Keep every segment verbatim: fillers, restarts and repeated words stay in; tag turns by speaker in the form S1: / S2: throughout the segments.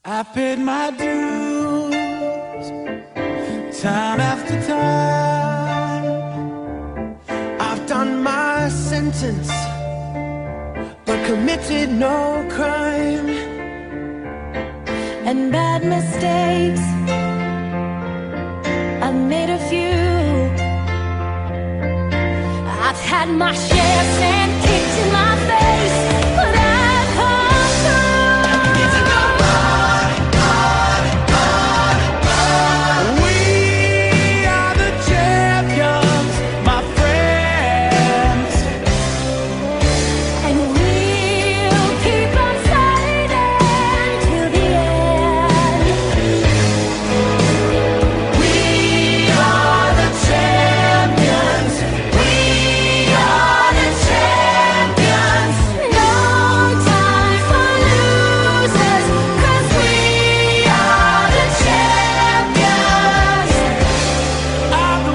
S1: I paid my dues, time after time. I've done my sentence, but committed no crime.
S2: And bad mistakes, I've made a few. I've had my share of sand kicked in my face, but I've come through.
S1: It's a go on, on, on, on. We are the champions, my friends.
S2: And we'll keep on fighting till the end.
S1: We are the champions. We are the champions.
S2: No time for losers, 'cause we are the champions
S1: Of the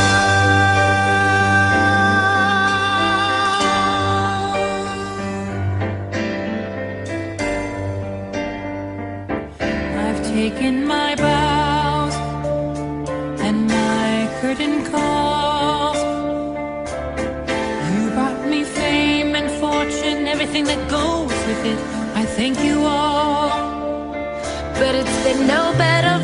S2: I've taken my bows and my curtain calls. You brought me fame and fortune, everything that goes with it. I thank you all, but it's been no bed of